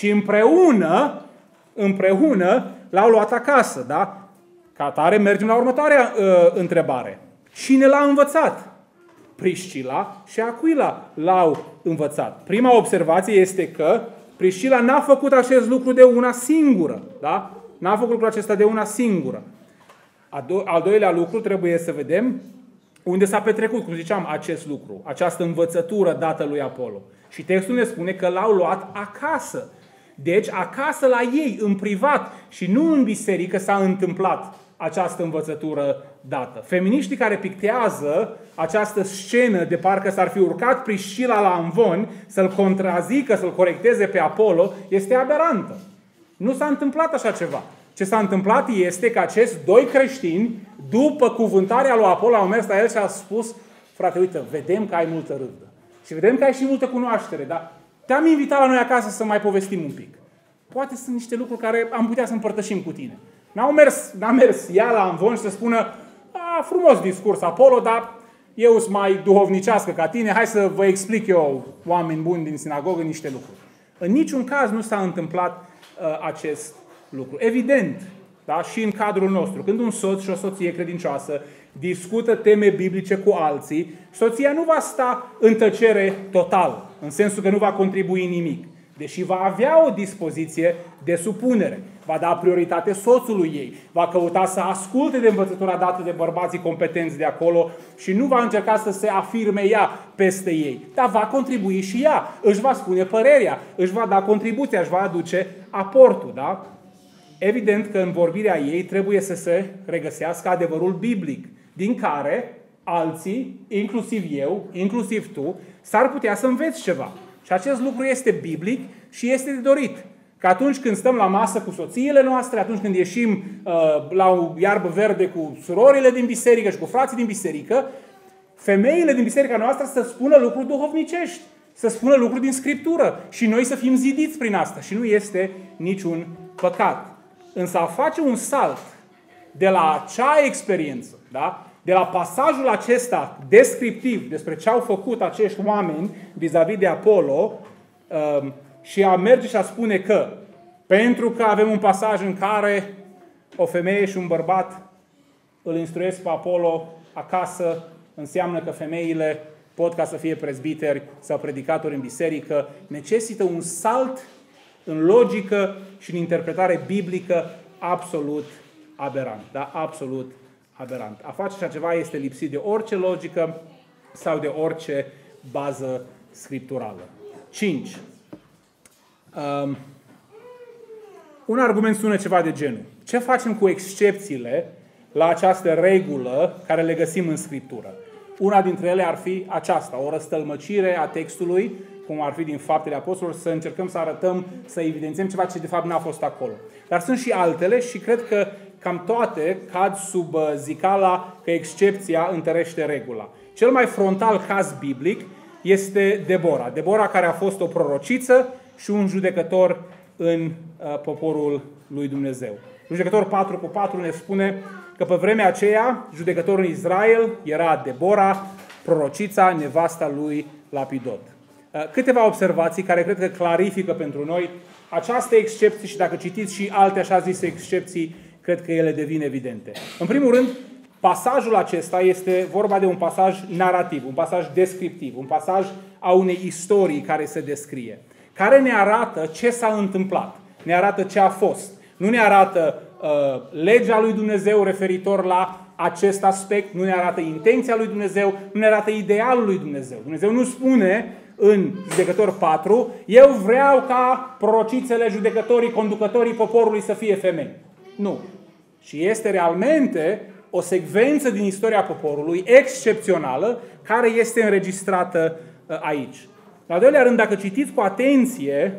împreună l-au luat acasă, da? Ca atare mergem la următoarea întrebare. Cine l-a învățat? Priscila și Aquila l-au învățat. Prima observație este că Priscila n-a făcut acest lucru de una singură. Da? N-a făcut lucrul acesta de una singură. Al doilea lucru trebuie să vedem unde s-a petrecut, cum ziceam, acest lucru, această învățătură dată lui Apollo. Și textul ne spune că l-au luat acasă. Deci acasă la ei, în privat și nu în biserică s-a întâmplat această învățătură dată. Feminiștii care pictează această scenă de parcă s-ar fi urcat Priscila la amvon să-l contrazică, să-l corecteze pe Apollo, este aberantă. Nu s-a întâmplat așa ceva. Ce s-a întâmplat este că acești doi creștini, după cuvântarea lui Apollo, au mers la el și au spus: frate, uite, vedem că ai multă râvdă și vedem că ai și multă cunoaștere, dar te-am invitat la noi acasă să mai povestim un pic. Poate sunt niște lucruri care am putea să împărtășim cu tine. N-a mers ea la amvon și să spună: frumos discurs, Apollo, dar eu sunt mai duhovnicească ca tine, hai să vă explic eu, oameni buni din sinagogă, niște lucruri. În niciun caz nu s-a întâmplat acest lucru. Evident, da? Și în cadrul nostru. Când un soț și o soție credincioasă discută teme biblice cu alții, soția nu va sta în tăcere totală, în sensul că nu va contribui nimic, deși va avea o dispoziție de supunere. Va da prioritate soțului ei, va căuta să asculte de învățătura dată de bărbații competenți de acolo și nu va încerca să se afirme ea peste ei. Dar va contribui și ea, își va spune părerea, își va da contribuția, își va aduce aportul. Da? Evident că în vorbirea ei trebuie să se regăsească adevărul biblic, din care alții, inclusiv eu, inclusiv tu, s-ar putea să înveți ceva. Și acest lucru este biblic și este de dorit. Că atunci când stăm la masă cu soțiile noastre, atunci când ieșim la o iarbă verde cu surorile din biserică și cu frații din biserică, femeile din biserica noastră să spună lucruri duhovnicești, să spună lucruri din Scriptură și noi să fim zidiți prin asta. Și nu este niciun păcat. Însă a face un salt de la acea experiență, da? De la pasajul acesta descriptiv despre ce au făcut acești oameni vis-a-vis de Apollo, și a merge și a spune că pentru că avem un pasaj în care o femeie și un bărbat îl instruiesc pe Apollo acasă, înseamnă că femeile pot ca să fie prezbiteri sau predicatori în biserică, necesită un salt în logică și în interpretare biblică absolut aberant. Da? Absolut aberant. A face așa ceva este lipsit de orice logică sau de orice bază scripturală. 5. Un argument sună ceva de genul: ce facem cu excepțiile la această regulă care le găsim în Scriptură? Una dintre ele ar fi aceasta, o răstălmăcire a textului, cum ar fi din Faptele Apostolilor, să încercăm să arătăm, să evidențiem ceva ce de fapt n-a fost acolo. Dar sunt și altele și cred că cam toate cad sub zicala că excepția întărește regula. Cel mai frontal caz biblic este Debora. Debora, care a fost o prorociță și un judecător în poporul lui Dumnezeu. Judecător 4:4 ne spune că pe vremea aceea, judecătorul în Israel era Debora, prorocița, nevasta lui Lapidot. Câteva observații care cred că clarifică pentru noi această excepție și dacă citiți și alte așa zise excepții, cred că ele devin evidente. În primul rând, pasajul acesta este vorba de un pasaj narrativ, un pasaj descriptiv, un pasaj a unei istorii care se descrie, care ne arată ce s-a întâmplat, ne arată ce a fost. Nu ne arată legea lui Dumnezeu referitor la acest aspect, nu ne arată intenția lui Dumnezeu, nu ne arată idealul lui Dumnezeu. Dumnezeu nu spune în Judecător 4, eu vreau ca prorocițele, judecătorii, conducătorii poporului să fie femei. Nu. Și este realmente o secvență din istoria poporului excepțională care este înregistrată aici. În al doilea rând, dacă citiți cu atenție,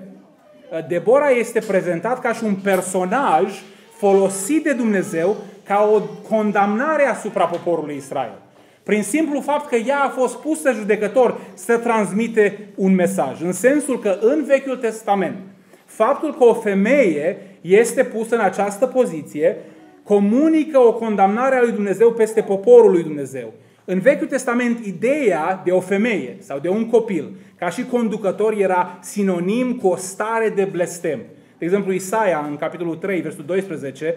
Debora este prezentat ca și un personaj folosit de Dumnezeu ca o condamnare asupra poporului Israel. Prin simplu fapt că ea a fost pusă judecător să transmite un mesaj. În sensul că în Vechiul Testament, faptul că o femeie este pusă în această poziție comunică o condamnare a lui Dumnezeu peste poporul lui Dumnezeu. În Vechiul Testament, ideea de o femeie sau de un copil ca și conducător era sinonim cu o stare de blestem. De exemplu, Isaia, în capitolul 3, versetul 12,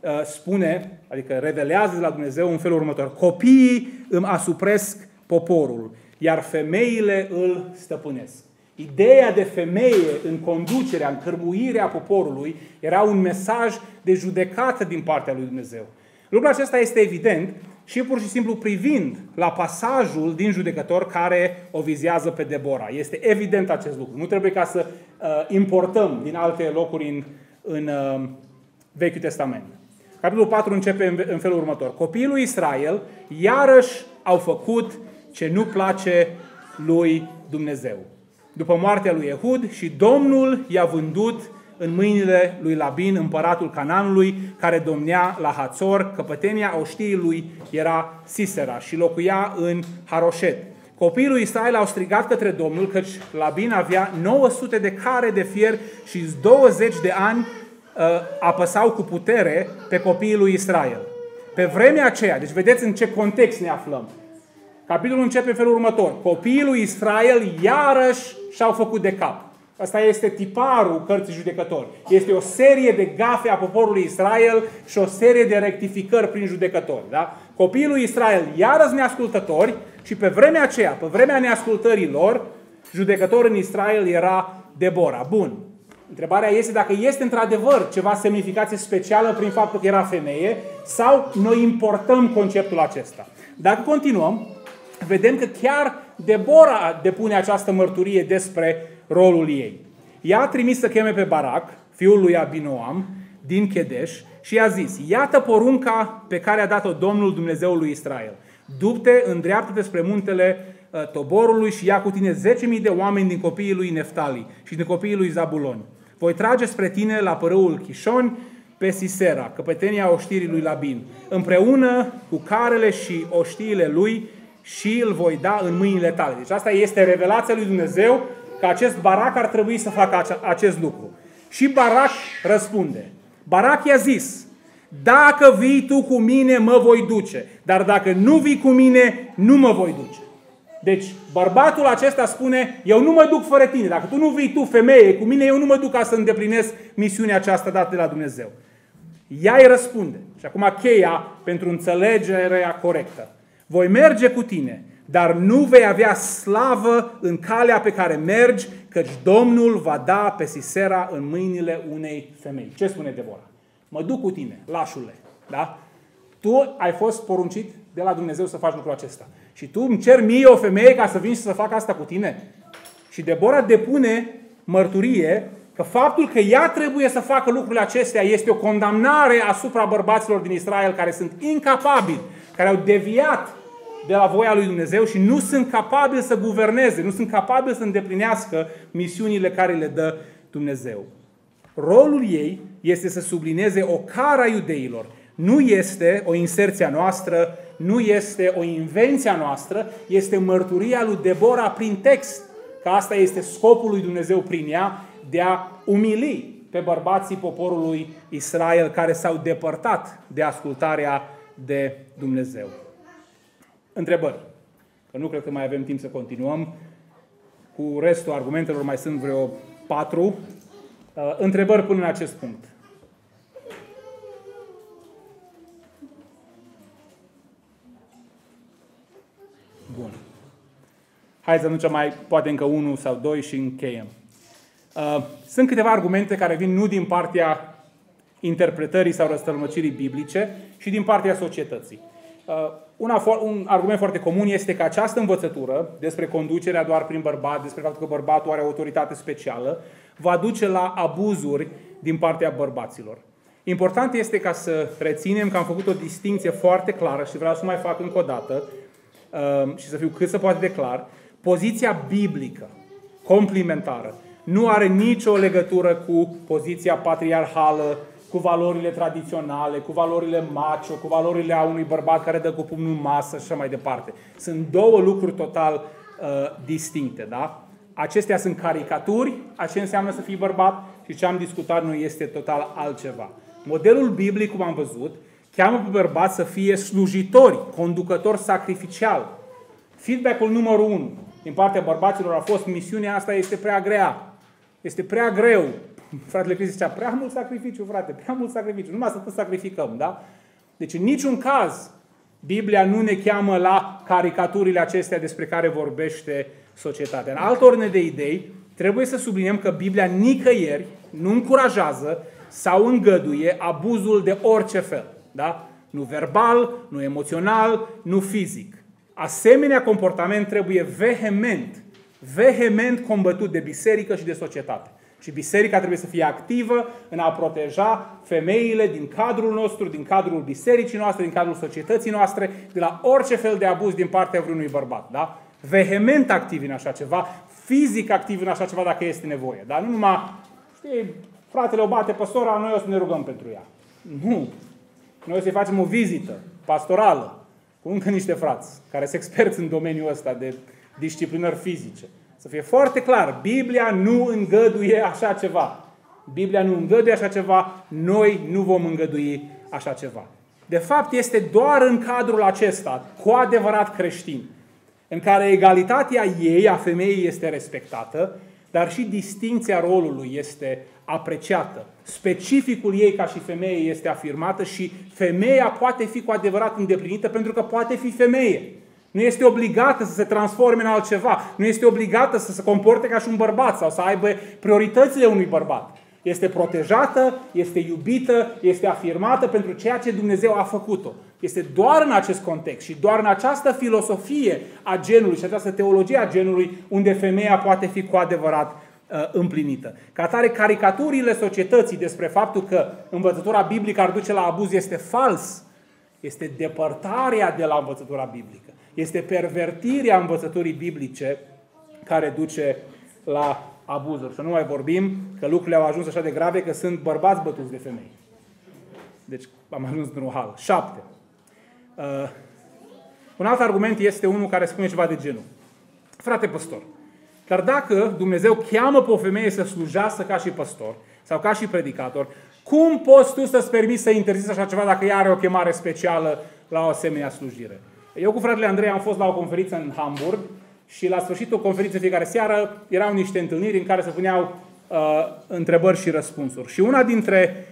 spune, adică revelează de la Dumnezeu în felul următor: copiii îmi asupresc poporul, iar femeile îl stăpânesc. Ideea de femeie în conducerea, în cărmuirea poporului era un mesaj de judecată din partea lui Dumnezeu. Lucrul acesta este evident și pur și simplu privind la pasajul din Judecător care o vizează pe Debora. Este evident acest lucru. Nu trebuie ca să importăm din alte locuri în Vechiul Testament. Capitolul 4 începe în felul următor: copiii lui Israel iarăși au făcut ce nu place lui Dumnezeu. După moartea lui Ehud, și Domnul i-a vândut în mâinile lui Labin, împăratul Canaanului, care domnea la Hațor. Căpătenia oștiei lui era Sisera și locuia în Haroșet. Copiii lui Israel au strigat către Domnul, căci Labin avea 900 de care de fier și 20 de ani apăsau cu putere pe copiii lui Israel. Pe vremea aceea, deci vedeți în ce context ne aflăm. Capitolul începe în felul următor: copiii lui Israel iarăși și-au făcut de cap. Asta este tiparul cărții Judecători. Este o serie de gafe a poporului Israel și o serie de rectificări prin judecători. Da? Copiii lui Israel iarăși neascultători și pe vremea aceea, pe vremea neascultării lor, judecător în Israel era Debora. Bun. Întrebarea este dacă este într-adevăr ceva semnificație specială prin faptul că era femeie sau noi importăm conceptul acesta. Dacă continuăm, vedem că chiar Debora depune această mărturie despre rolul ei. Ea a trimis să cheme pe Barac, fiul lui Abinoam, din Chedeș și i-a zis: iată porunca pe care a dat-o Domnul Dumnezeul lui Israel. Du-te, îndreaptă-te spre muntele Toborului și ia cu tine 10.000 de oameni din copiii lui Neftali și din copiii lui Zabuloni. Voi trage spre tine la părâul Chișoni pe Sisera, căpetenia oștirii lui Labin, împreună cu carele și oștiile lui, și îl voi da în mâinile tale. Deci asta este revelația lui Dumnezeu că acest Barac ar trebui să facă acest lucru. Și Barac răspunde. Barac i-a zis: dacă vii tu cu mine, mă voi duce, dar dacă nu vii cu mine, nu mă voi duce. Deci bărbatul acesta spune: eu nu mă duc fără tine. Dacă tu nu vii tu, femeie, cu mine, eu nu mă duc ca să îndeplinesc misiunea aceasta dată de la Dumnezeu. Ea îi răspunde. Și acum cheia pentru înțelegerea corectă. Voi merge cu tine, dar nu vei avea slavă în calea pe care mergi, căci Domnul va da pe Sisera în mâinile unei femei. Ce spune Debora? Mă duc cu tine, lașule. Da? Tu ai fost poruncit de la Dumnezeu să faci lucrul acesta. Și tu îmi ceri mie, o femeie, ca să vin și să fac asta cu tine? Și Debora depune mărturie că faptul că ea trebuie să facă lucrurile acestea este o condamnare asupra bărbaților din Israel care sunt incapabili, care au deviat de la voia lui Dumnezeu și nu sunt capabili să guverneze, nu sunt capabili să îndeplinească misiunile care le dă Dumnezeu. Rolul ei este să sublinieze o cară a iudeilor. Nu este o inserție a noastră, nu este o invenție a noastră, este mărturia lui Debora prin text, că asta este scopul lui Dumnezeu prin ea, de a umili pe bărbații poporului Israel care s-au depărtat de ascultarea de Dumnezeu. Întrebări. Că nu cred că mai avem timp să continuăm. Cu restul argumentelor mai sunt vreo 4. Întrebări până în acest punct. Bun. Hai să atunci mai poate încă 1 sau 2 și încheiem. Sunt câteva argumente care vin nu din partea interpretării sau răstălmăcirii biblice, și din partea societății. Un argument foarte comun este că această învățătură despre conducerea doar prin bărbat, despre faptul că bărbatul are autoritate specială, va duce la abuzuri din partea bărbaților. Important este ca să reținem că am făcut o distinție foarte clară și vreau să mai fac încă o dată și să fiu cât se poate de clar. Poziția biblică, complementară, nu are nicio legătură cu poziția patriarhală, cu valorile tradiționale, cu valorile macho, cu valorile a unui bărbat care dă cu pumnul în masă și așa mai departe. Sunt două lucruri total distincte, da? Acestea sunt caricaturi a ce înseamnă să fii bărbat și ce am discutat noi este total altceva. Modelul biblic, cum am văzut, cheamă pe bărbați să fie slujitori, conducători sacrificial. Feedback-ul numărul 1 din partea bărbaților a fost: misiunea asta este prea grea, este prea greu. Fratele Cristi zicea: prea mult sacrificiu, frate, prea mult sacrificiu, numai să tot sacrificăm, da? Deci în niciun caz Biblia nu ne cheamă la caricaturile acestea despre care vorbește societatea. În altă ordine de idei, trebuie să subliniem că Biblia nicăieri nu încurajează sau îngăduie abuzul de orice fel, da? Nu verbal, nu emoțional, nu fizic. Asemenea comportament trebuie vehement combătut de biserică și de societate. Și biserica trebuie să fie activă în a proteja femeile din cadrul nostru, din cadrul bisericii noastre, din cadrul societății noastre, de la orice fel de abuz din partea vreunui bărbat. Da? Vehement activ în așa ceva, fizic activ în așa ceva dacă este nevoie. Da? Nu numai, știi, fratele o bate pe sora, noi o să ne rugăm pentru ea. Nu. Noi o să-i facem o vizită pastorală cu încă niște frați care sunt experți în domeniul ăsta de disciplinări fizice. Să fie foarte clar, Biblia nu îngăduie așa ceva. Biblia nu îngăduie așa ceva, noi nu vom îngădui așa ceva. De fapt, este doar în cadrul acesta, cu adevărat creștin, în care egalitatea ei, a femeii, este respectată, dar și distincția rolului este apreciată. Specificul ei ca și femeie este afirmată și femeia poate fi cu adevărat îndeplinită pentru că poate fi femeie. Nu este obligată să se transforme în altceva. Nu este obligată să se comporte ca și un bărbat sau să aibă prioritățile unui bărbat. Este protejată, este iubită, este afirmată pentru ceea ce Dumnezeu a făcut-o. Este doar în acest context și doar în această filosofie a genului și această teologie a genului unde femeia poate fi cu adevărat împlinită. Ca atare, caricaturile societății despre faptul că învățătura biblică ar duce la abuz este fals. Este depărtarea de la învățătura biblică. Este pervertirea învățăturii biblice care duce la abuzuri. Să nu mai vorbim că lucrurile au ajuns așa de grave că sunt bărbați bătuți de femei. Deci am ajuns într-un hal. 7. Un alt argument este unul care spune ceva de genul. Frate păstor, dar dacă Dumnezeu cheamă pe o femeie să slujească ca și păstor sau ca și predicator, cum poți tu să-ți permiți să interziți așa ceva dacă ea are o chemare specială la o asemenea slujire? Eu cu fratele Andrei am fost la o conferință în Hamburg și la sfârșitul conferinței fiecare seară erau niște întâlniri în care se puneau întrebări și răspunsuri. Și una dintre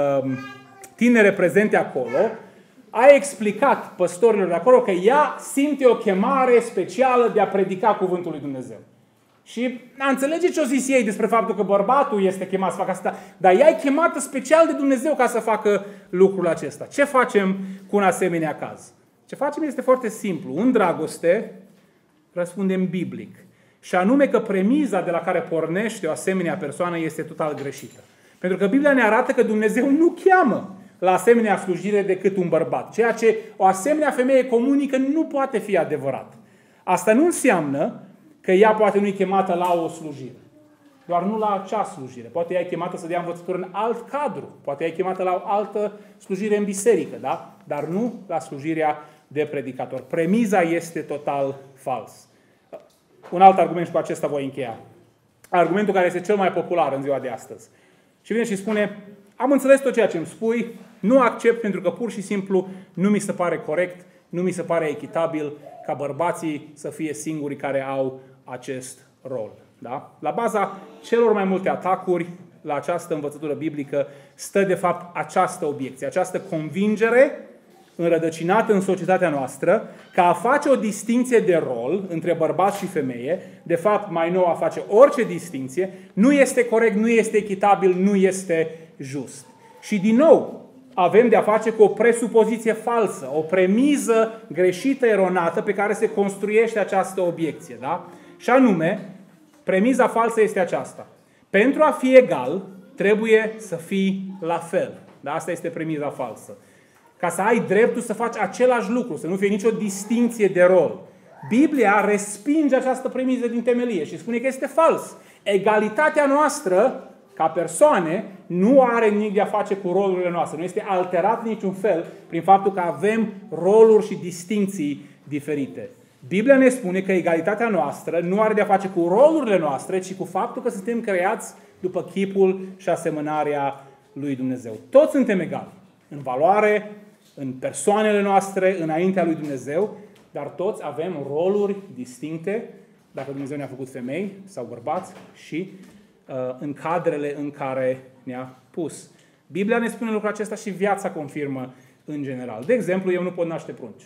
tinere prezente acolo a explicat păstorilor de acolo că ea simte o chemare specială de a predica cuvântul lui Dumnezeu. Și a înțelege ce o zis ei despre faptul că bărbatul este chemat să facă asta, dar ea e chemată special de Dumnezeu ca să facă lucrul acesta. Ce facem cu un asemenea caz? Ce facem este foarte simplu. În dragoste răspundem biblic. Și anume că premiza de la care pornește o asemenea persoană este total greșită. Pentru că Biblia ne arată că Dumnezeu nu cheamă la asemenea slujire decât un bărbat. Ceea ce o asemenea femeie comunică nu poate fi adevărat. Asta nu înseamnă că ea poate nu-i chemată la o slujire. Doar nu la acea slujire. Poate ea e chemată să dea învățătură în alt cadru. Poate ea e chemată la o altă slujire în biserică, da? Dar nu la slujirea de predicator. Premiza este total fals. Un alt argument și cu acesta voi încheia. Argumentul care este cel mai popular în ziua de astăzi. Și vine și spune, am înțeles tot ceea ce îmi spui, nu accept pentru că pur și simplu nu mi se pare corect, nu mi se pare echitabil ca bărbații să fie singurii care au acest rol. Da? La baza celor mai multe atacuri la această învățătură biblică stă de fapt această obiecție, această convingere înrădăcinată în societatea noastră că a face o distinție de rol între bărbat și femeie, de fapt mai nou a face orice distinție, nu este corect, nu este echitabil, nu este just. Și din nou avem de a face cu o presupoziție falsă, o premiză greșită, eronată pe care se construiește această obiecție. Da? Și anume, premiza falsă este aceasta. Pentru a fi egal, trebuie să fii la fel. Da? Asta este premiza falsă. Ca să ai dreptul să faci același lucru, să nu fie nicio distinție de rol. Biblia respinge această premiză din temelie și spune că este fals. Egalitatea noastră, ca persoane, nu are nimic de a face cu rolurile noastre. Nu este alterat niciun fel prin faptul că avem roluri și distinții diferite. Biblia ne spune că egalitatea noastră nu are de a face cu rolurile noastre, ci cu faptul că suntem creați după chipul și asemănarea lui Dumnezeu. Toți suntem egali în valoare, în persoanele noastre, înaintea lui Dumnezeu, dar toți avem roluri distincte, dacă Dumnezeu ne-a făcut femei sau bărbați, și în cadrele în care ne-a pus. Biblia ne spune lucrul acesta și viața confirmă în general. De exemplu, eu nu pot naște prunci.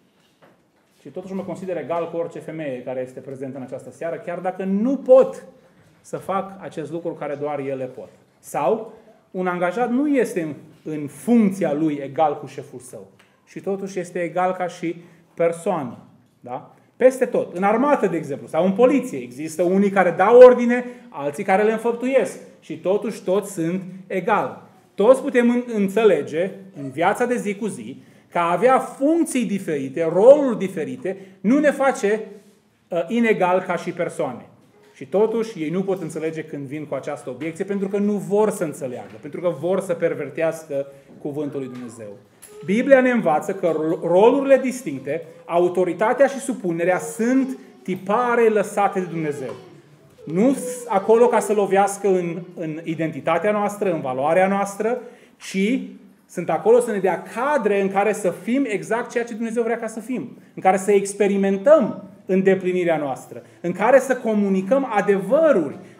Și totuși mă consider egal cu orice femeie care este prezentă în această seară, chiar dacă nu pot să fac acest lucru care doar ele pot. Sau un angajat nu este în funcția lui egal cu șeful său. Și totuși este egal ca și persoană. Da? Peste tot. În armată, de exemplu, sau în poliție. Există unii care dau ordine, alții care le înfăptuiesc. Și totuși toți sunt egali. Toți putem înțelege în viața de zi cu zi că a avea funcții diferite, roluri diferite, nu ne face inegal ca și persoane. Și totuși ei nu pot înțelege când vin cu această obiecție pentru că nu vor să înțeleagă, pentru că vor să pervertească cuvântul lui Dumnezeu. Biblia ne învață că rolurile distincte, autoritatea și supunerea sunt tipare lăsate de Dumnezeu. Nu acolo ca să lovească în identitatea noastră, în valoarea noastră, ci sunt acolo să ne dea cadre în care să fim exact ceea ce Dumnezeu vrea ca să fim, în care să experimentăm îndeplinirea noastră, în care să comunicăm adevăruri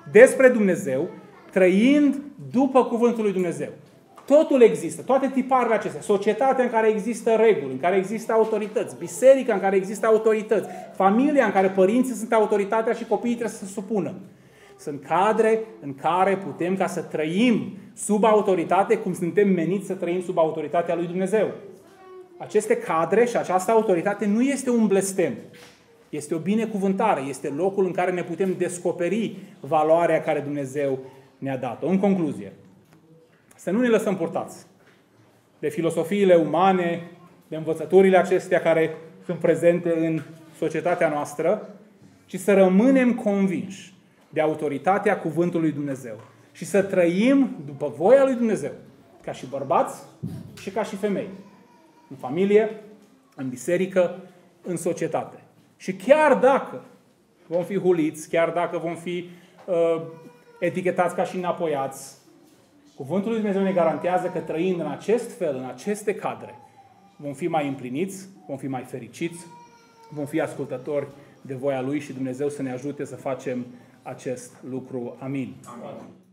despre Dumnezeu, trăind după cuvântul lui Dumnezeu. Totul există, toate tiparele acestea. Societatea în care există reguli, în care există autorități, biserica în care există autorități, familia în care părinții sunt autoritatea și copiii trebuie să se supună. Sunt cadre în care putem ca să trăim sub autoritate cum suntem meniți să trăim sub autoritatea lui Dumnezeu. Aceste cadre și această autoritate nu este un blestem. Este o binecuvântare, este locul în care ne putem descoperi valoarea care Dumnezeu ne-a dat-o. În concluzie, să nu ne lăsăm purtați de filosofiile umane, de învățăturile acestea care sunt prezente în societatea noastră, ci să rămânem convinși de autoritatea cuvântului lui Dumnezeu și să trăim după voia lui Dumnezeu, ca și bărbați și ca și femei, în familie, în biserică, în societate. Și chiar dacă vom fi huliți, chiar dacă vom fi etichetați ca și înapoiați, cuvântul lui Dumnezeu ne garantează că trăind în acest fel, în aceste cadre, vom fi mai împliniți, vom fi mai fericiți, vom fi ascultători de voia Lui și Dumnezeu să ne ajute să facem acest lucru. Amin. Amin.